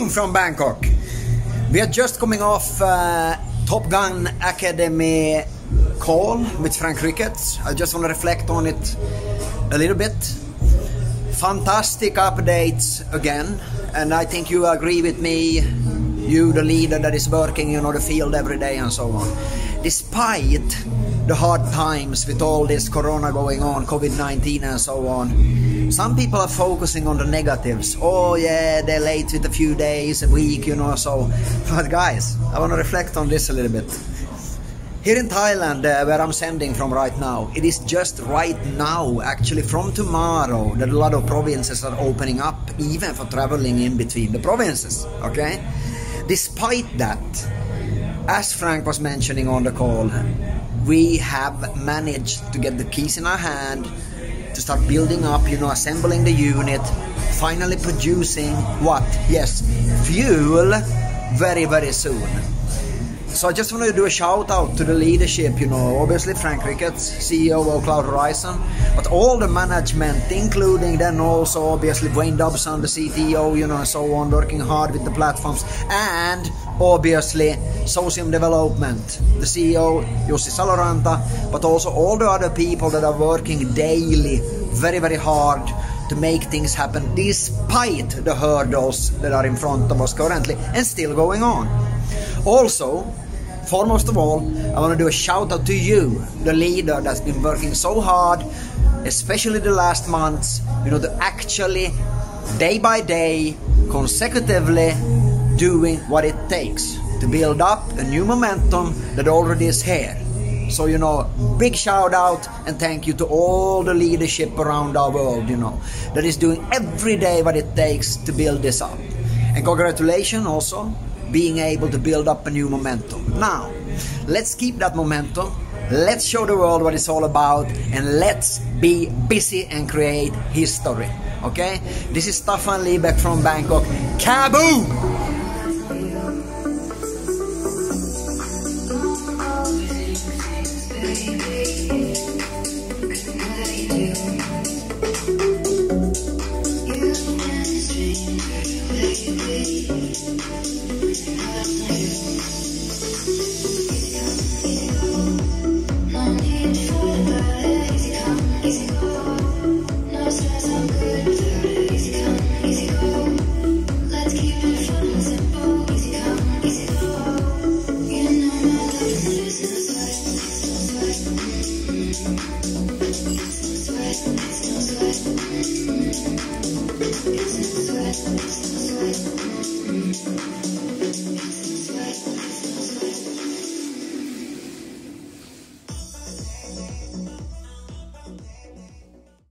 Kabum from Bangkok. We are just coming off Top Gun Academy call with Frank Ricketts. I just want to reflect on it a little bit. Fantastic updates again, and I think you agree with me, you the leader that is working, the field every day and so on. Despite the hard times with all this corona going on, COVID-19 and so on, some people are focusing on the negatives. Oh yeah, they're late with a few days, a week, so. But guys, I want to reflect on this a little bit. Here in Thailand, where I'm sending from right now, it is just right now, actually from tomorrow, that a lot of provinces are opening up, even for traveling in between the provinces, okay? Despite that, as Frank was mentioning on the call, we have managed to get the keys in our hand, to start building up, assembling the unit, finally producing what? Yes, fuel very, very soon. So I just want to do a shout out to the leadership, obviously Frank Ricketts, CEO of Cloud Horizon, but all the management, including then also obviously Wayne Dobson, the CTO, and so on, working hard with the platforms, and obviously Socium Development, the CEO Jussi Saloranta, but also all the other people that are working daily, very, very hard to make things happen despite the hurdles that are in front of us currently and still going on. Also, foremost of all, I want to do a shout out to you, the leader that's been working so hard, especially the last months, to actually day by day, consecutively doing what it takes to build up a new momentum that already is here. So, big shout out and thank you to all the leadership around our world, that is doing every day what it takes to build this up. And congratulations also, being able to build up a new momentum. Now, let's keep that momentum, let's show the world what it's all about, and let's be busy and create history, okay? This is Staffan Liebeck from Bangkok. Kaboom! It's